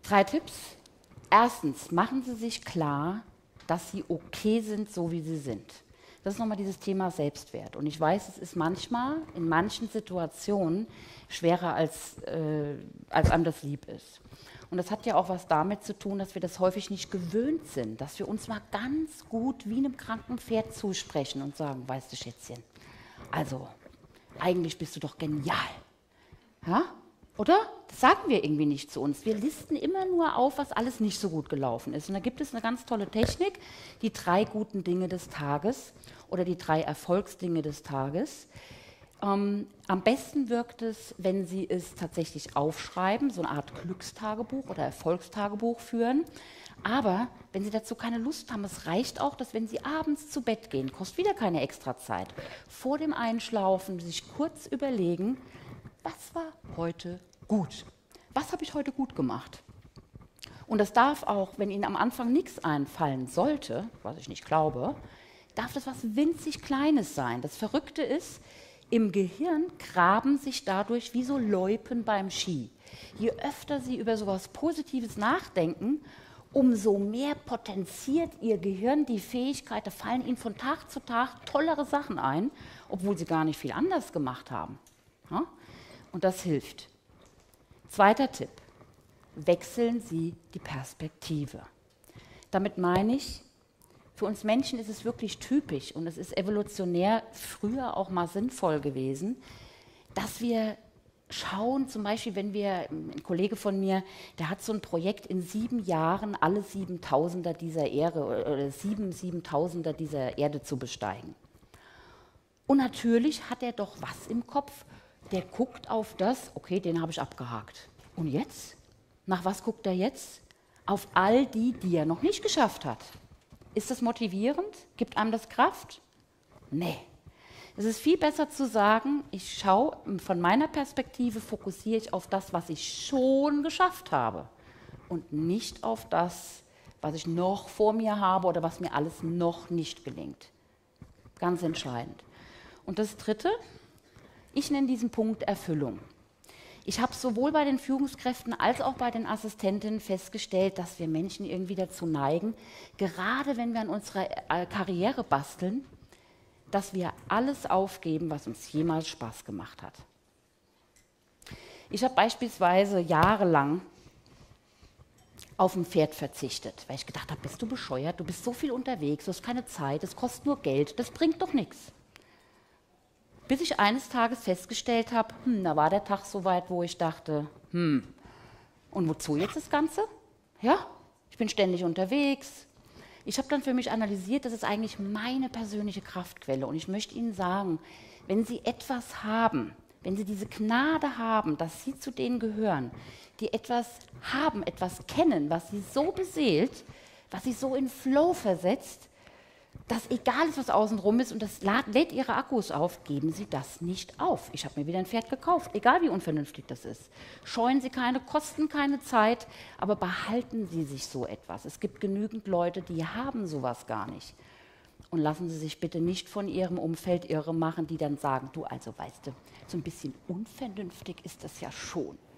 3 Tipps. Erstens, machen Sie sich klar, dass Sie okay sind, so wie Sie sind. Das ist nochmal dieses Thema Selbstwert. Und ich weiß, es ist manchmal, in manchen Situationen, schwerer, als einem das lieb ist. Und das hat ja auch was damit zu tun, dass wir das häufig nicht gewöhnt sind, dass wir uns mal ganz gut wie einem kranken Pferd zusprechen und sagen, weißt du, Schätzchen, also eigentlich bist du doch genial. Ja? Oder? Das sagen wir irgendwie nicht zu uns. Wir listen immer nur auf, was alles nicht so gut gelaufen ist. Und da gibt es eine ganz tolle Technik, die 3 guten Dinge des Tages oder die 3 Erfolgsdinge des Tages. Am besten wirkt es, wenn Sie es tatsächlich aufschreiben, so eine Art Glückstagebuch oder Erfolgstagebuch führen. Aber wenn Sie dazu keine Lust haben, es reicht auch, dass wenn Sie abends zu Bett gehen, kostet wieder keine extra Zeit, vor dem Einschlafen sich kurz überlegen, was war heute gut? Was habe ich heute gut gemacht? Und das darf auch, wenn Ihnen am Anfang nichts einfallen sollte, was ich nicht glaube, darf das was winzig Kleines sein. Das Verrückte ist, im Gehirn graben sich dadurch wie so Loipen beim Ski. Je öfter Sie über sowas Positives nachdenken, umso mehr potenziert Ihr Gehirn die Fähigkeit, da fallen Ihnen von Tag zu Tag tollere Sachen ein, obwohl Sie gar nicht viel anders gemacht haben. Ja? Und das hilft. 2. Tipp, wechseln Sie die Perspektive. Damit meine ich, für uns Menschen ist es wirklich typisch und es ist evolutionär früher auch mal sinnvoll gewesen, dass wir schauen, zum Beispiel, wenn wir, ein Kollege von mir, der hat so ein Projekt in 7 Jahren, alle 7000er dieser Erde oder 7000er dieser Erde zu besteigen. Und natürlich hat er doch was im Kopf, der guckt auf das, okay, den habe ich abgehakt. Und jetzt? Nach was guckt er jetzt? Auf all die, die er noch nicht geschafft hat. Ist das motivierend? Gibt einem das Kraft? Nee. Es ist viel besser zu sagen, ich schaue, von meiner Perspektive fokussiere ich auf das, was ich schon geschafft habe und nicht auf das, was ich noch vor mir habe oder was mir alles noch nicht gelingt. Ganz entscheidend. Und das 3., ich nenne diesen Punkt Erfüllung. Ich habe sowohl bei den Führungskräften als auch bei den Assistentinnen festgestellt, dass wir Menschen irgendwie dazu neigen, gerade wenn wir an unserer Karriere basteln, dass wir alles aufgeben, was uns jemals Spaß gemacht hat. Ich habe beispielsweise jahrelang auf ein Pferd verzichtet, weil ich gedacht habe, bist du bescheuert, du bist so viel unterwegs, du hast keine Zeit, das kostet nur Geld, das bringt doch nichts. Bis ich eines Tages festgestellt habe, da war der Tag so weit, wo ich dachte, und wozu jetzt das Ganze? Ja, ich bin ständig unterwegs. Ich habe dann für mich analysiert, das ist eigentlich meine persönliche Kraftquelle. Und ich möchte Ihnen sagen, wenn Sie etwas haben, wenn Sie diese Gnade haben, dass Sie zu denen gehören, die etwas haben, etwas kennen, was Sie so beseelt, was Sie so in Flow versetzt, dass egal ist, was außenrum ist und das lädt Ihre Akkus auf, geben Sie das nicht auf. Ich habe mir wieder ein Pferd gekauft, egal wie unvernünftig das ist. Scheuen Sie keine Kosten, keine Zeit, aber behalten Sie sich so etwas. Es gibt genügend Leute, die haben sowas gar nicht. Und lassen Sie sich bitte nicht von Ihrem Umfeld irre machen, die dann sagen, du, also weißt du, so ein bisschen unvernünftig ist das ja schon.